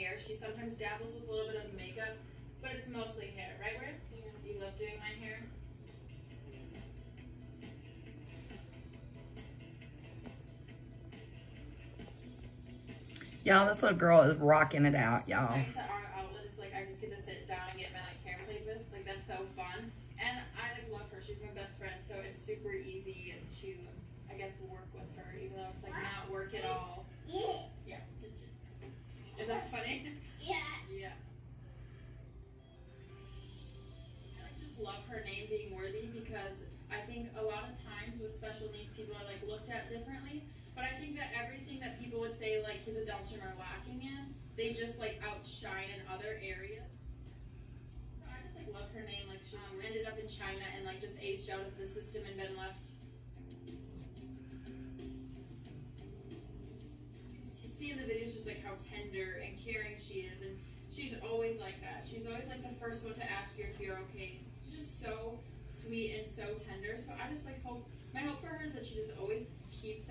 hair. She sometimes dabbles with a little bit of makeup, but it's mostly hair, right, Ray? Yeah. You love doing my hair? Y'all, this little girl is rocking it out, y'all. Nice that our outlet is like I just get to sit down and get my like hair played with. Like that's so fun. And I like love her. She's my best friend, so it's super easy to, I guess, work with her, even though it's like not work at all. Yeah. Is that funny? Yeah. Yeah. I like just love her name being Worthy because I think a lot of times with special needs people are like looked at differently. But I think that everything that people would say like kids with Down syndrome are lacking in, they just like outshine in other areas. So I just like love her name. Like she ended up in China and like just aged out of the system and been left. You see in the videos just like how tender and caring she is, and she's always like that. She's always like the first one to ask you if you're okay. She's just so sweet and so tender. So I just like hope, my hope for her is that she just always keeps